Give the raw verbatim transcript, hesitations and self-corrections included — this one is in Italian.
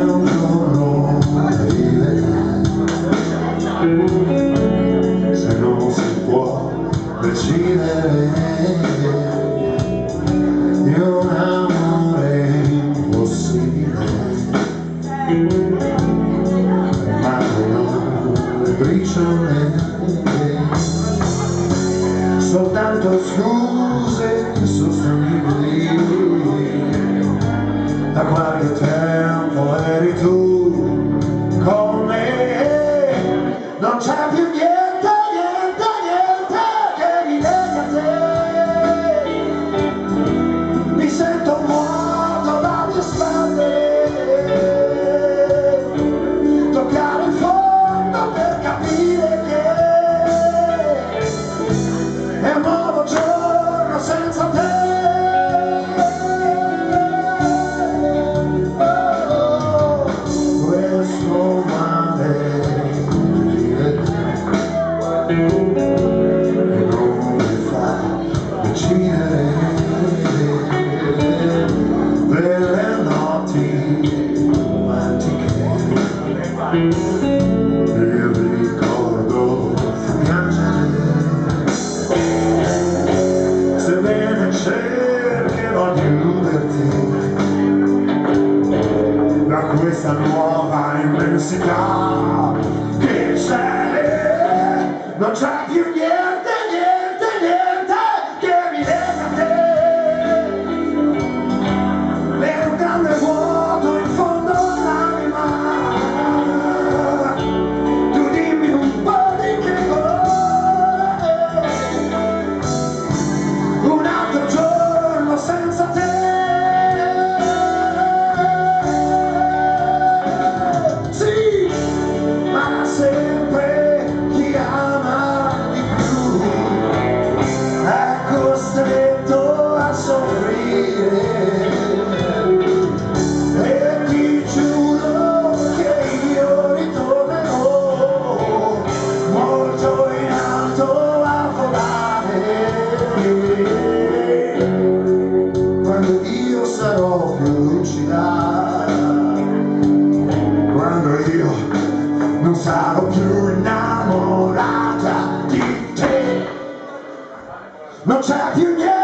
un giorno se non si può decidere di un amore impossibile, ma non le briciole, soltanto scuse insostenibili. Da qualche tempo eri tu con me, non c'è più niente, niente, niente che mi lega a te. Mi sento vuoto dalle spalle, toccare il fondo per capire che è un nuovo giorno senza te. E non mi fa decidere delle notti romantiche, il ricordo fa piangere, sebbene cercherò di illuderti da questa nuova immensità che c'è. Non c'è più niente, niente, niente che mi lega a te. È un grande vuoto in fondo all'anima. Tu dimmi un po' di che colore. Un altro giorno senza te. Sì, ma sempre chi ama costretto a soffrire, e ti giuro che io ritornerò molto in alto a volare, quando io sarò più lucida, quando io non sarò più innamorata di te. Non c'è più niente.